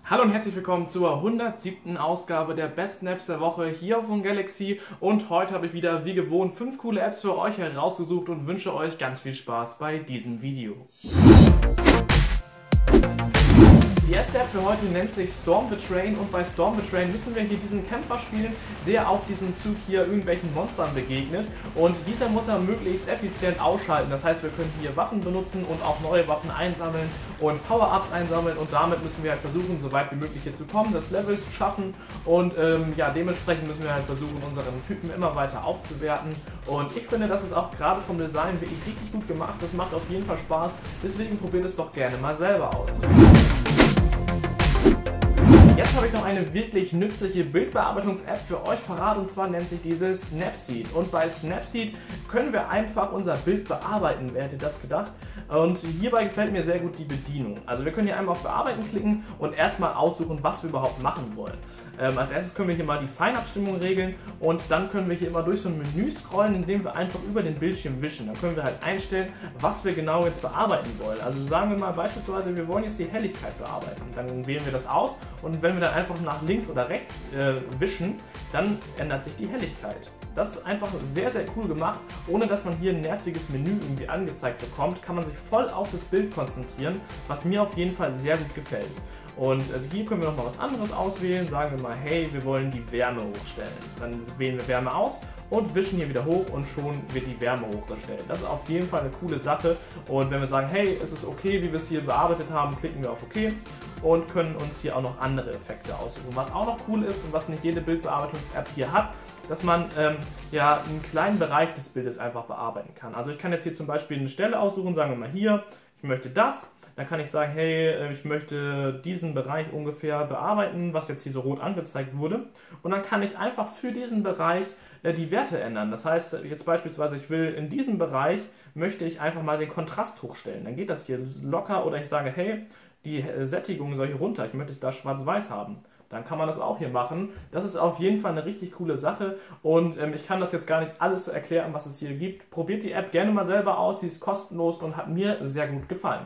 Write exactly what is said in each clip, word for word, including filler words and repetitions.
Hallo und herzlich willkommen zur hundertsiebten Ausgabe der besten Apps der Woche hier von Galaxy, und heute habe ich wieder wie gewohnt fünf coole Apps für euch herausgesucht und wünsche euch ganz viel Spaß bei diesem Video. Die erste App für heute nennt sich Storm the Train, und bei Storm the Train müssen wir hier diesen Kämpfer spielen, der auf diesem Zug hier irgendwelchen Monstern begegnet, und dieser muss er möglichst effizient ausschalten. Das heißt, wir können hier Waffen benutzen und auch neue Waffen einsammeln und Power-Ups einsammeln, und damit müssen wir halt versuchen, so weit wie möglich hier zu kommen, das Level zu schaffen, und ähm, ja, dementsprechend müssen wir halt versuchen, unseren Typen immer weiter aufzuwerten, und ich finde, das ist auch gerade vom Design wirklich richtig gut gemacht. Das macht auf jeden Fall Spaß, deswegen probiert es doch gerne mal selber aus. Jetzt habe ich noch eine wirklich nützliche Bildbearbeitungs-App für euch parat, und zwar nennt sich diese Snapseed. Und bei Snapseed können wir einfach unser Bild bearbeiten. Wer hätte das gedacht? Und hierbei gefällt mir sehr gut die Bedienung. Also wir können hier einmal auf Bearbeiten klicken und erstmal aussuchen, was wir überhaupt machen wollen. Ähm, als erstes können wir hier mal die Feinabstimmung regeln, und dann können wir hier immer durch so ein Menü scrollen, indem wir einfach über den Bildschirm wischen. Dann können wir halt einstellen, was wir genau jetzt bearbeiten wollen. Also sagen wir mal beispielsweise, wir wollen jetzt die Helligkeit bearbeiten. Dann wählen wir das aus, und wenn wir dann einfach nach links oder rechts äh, wischen, dann ändert sich die Helligkeit. Das ist einfach sehr, sehr cool gemacht. Ohne dass man hier ein nerviges Menü irgendwie angezeigt bekommt, kann man sich voll auf das Bild konzentrieren, was mir auf jeden Fall sehr gut gefällt. Und hier können wir noch mal was anderes auswählen. Sagen wir mal, hey, wir wollen die Wärme hochstellen. Dann wählen wir Wärme aus und wischen hier wieder hoch, und schon wird die Wärme hochgestellt. Das ist auf jeden Fall eine coole Sache. Und wenn wir sagen, hey, es ist okay, wie wir es hier bearbeitet haben, klicken wir auf OK und können uns hier auch noch andere Effekte aussuchen. Was auch noch cool ist und was nicht jede Bildbearbeitungs-App hier hat, dass man ähm, ja einen kleinen Bereich des Bildes einfach bearbeiten kann. Also ich kann jetzt hier zum Beispiel eine Stelle aussuchen, sagen wir mal hier, ich möchte das. Dann kann ich sagen, hey, ich möchte diesen Bereich ungefähr bearbeiten, was jetzt hier so rot angezeigt wurde. Und dann kann ich einfach für diesen Bereich äh, die Werte ändern. Das heißt, jetzt beispielsweise, ich will in diesem Bereich, möchte ich einfach mal den Kontrast hochstellen. Dann geht das hier locker, oder ich sage, hey, die Sättigung soll hier runter, ich möchte es da schwarz-weiß haben. Dann kann man das auch hier machen. Das ist auf jeden Fall eine richtig coole Sache, und ähm, ich kann das jetzt gar nicht alles erklären, was es hier gibt. Probiert die App gerne mal selber aus, sie ist kostenlos und hat mir sehr gut gefallen.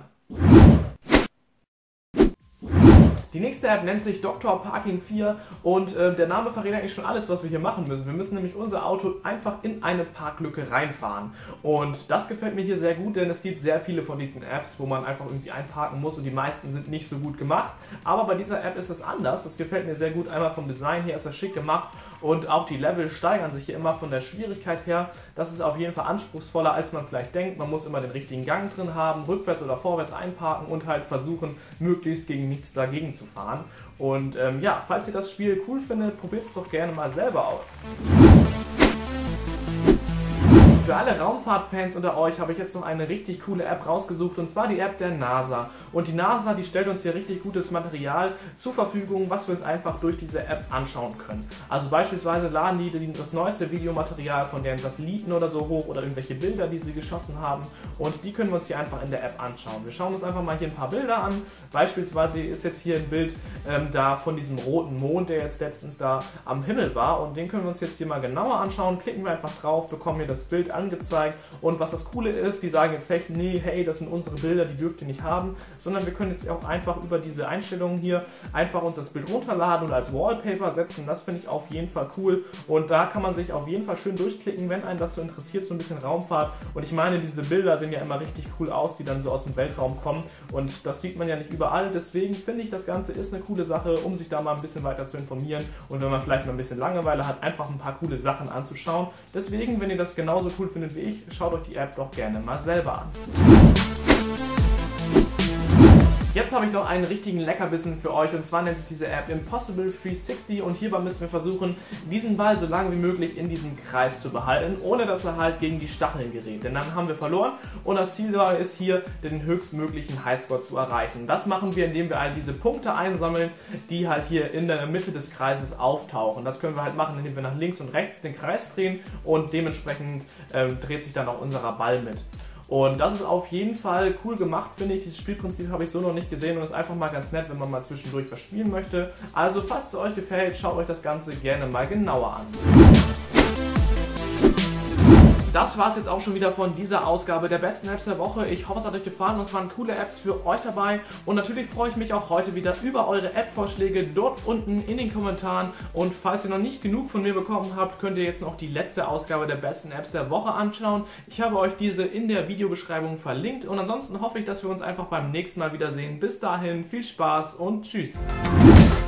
Die nächste App nennt sich Doktor Parking vier, und äh, der Name verrät eigentlich schon alles, was wir hier machen müssen. Wir müssen nämlich unser Auto einfach in eine Parklücke reinfahren, und das gefällt mir hier sehr gut, denn es gibt sehr viele von diesen Apps, wo man einfach irgendwie einparken muss, und die meisten sind nicht so gut gemacht. Aber bei dieser App ist es anders. Das gefällt mir sehr gut. Einmal vom Design her ist das schick gemacht, und auch die Level steigern sich hier immer von der Schwierigkeit her. Das ist auf jeden Fall anspruchsvoller, als man vielleicht denkt. Man muss immer den richtigen Gang drin haben, rückwärts oder vorwärts einparken und halt versuchen, möglichst gegen nichts dagegen zu fahren. Und ähm, ja, falls ihr das Spiel cool findet, probiert es doch gerne mal selber aus. Für alle Raumfahrtfans unter euch habe ich jetzt noch eine richtig coole App rausgesucht, und zwar die App der NASA. Und die NASA, die stellt uns hier richtig gutes Material zur Verfügung, was wir uns einfach durch diese App anschauen können. Also beispielsweise laden die das neueste Videomaterial von deren Satelliten oder so hoch, oder irgendwelche Bilder, die sie geschossen haben, und die können wir uns hier einfach in der App anschauen. Wir schauen uns einfach mal hier ein paar Bilder an. Beispielsweise ist jetzt hier ein Bild ähm, da von diesem roten Mond, der jetzt letztens da am Himmel war, und den können wir uns jetzt hier mal genauer anschauen. Klicken wir einfach drauf, bekommen hier das Bild angezeigt, und was das Coole ist, die sagen jetzt echt, nee, hey, das sind unsere Bilder, die dürft ihr nicht haben, sondern wir können jetzt auch einfach über diese Einstellungen hier einfach uns das Bild runterladen und als Wallpaper setzen. Das finde ich auf jeden Fall cool, und da kann man sich auf jeden Fall schön durchklicken, wenn einen das so interessiert, so ein bisschen Raumfahrt. Und ich meine, diese Bilder sehen ja immer richtig cool aus, die dann so aus dem Weltraum kommen, und das sieht man ja nicht überall. Deswegen finde ich, das Ganze ist eine coole Sache, um sich da mal ein bisschen weiter zu informieren, und wenn man vielleicht mal ein bisschen Langeweile hat, einfach ein paar coole Sachen anzuschauen. Deswegen, wenn ihr das genauso cool findet wie ich, schaut euch die App doch gerne mal selber an. Jetzt habe ich noch einen richtigen Leckerbissen für euch, und zwar nennt sich diese App Impossible dreihundertsechzig, und hierbei müssen wir versuchen, diesen Ball so lange wie möglich in diesem Kreis zu behalten, ohne dass er halt gegen die Stacheln gerät, denn dann haben wir verloren, und das Ziel dabei ist hier, den höchstmöglichen Highscore zu erreichen. Das machen wir, indem wir all diese Punkte einsammeln, die halt hier in der Mitte des Kreises auftauchen. Das können wir halt machen, indem wir nach links und rechts den Kreis drehen, und dementsprechend äh, dreht sich dann auch unser Ball mit. Und das ist auf jeden Fall cool gemacht, finde ich. Dieses Spielprinzip habe ich so noch nicht gesehen, und ist einfach mal ganz nett, wenn man mal zwischendurch was spielen möchte. Also falls es euch gefällt, schaut euch das Ganze gerne mal genauer an. Das war es jetzt auch schon wieder von dieser Ausgabe der besten Apps der Woche. Ich hoffe, es hat euch gefallen und es waren coole Apps für euch dabei. Und natürlich freue ich mich auch heute wieder über eure App-Vorschläge dort unten in den Kommentaren. Und falls ihr noch nicht genug von mir bekommen habt, könnt ihr jetzt noch die letzte Ausgabe der besten Apps der Woche anschauen. Ich habe euch diese in der Videobeschreibung verlinkt. Und ansonsten hoffe ich, dass wir uns einfach beim nächsten Mal wiedersehen. Bis dahin, viel Spaß und tschüss.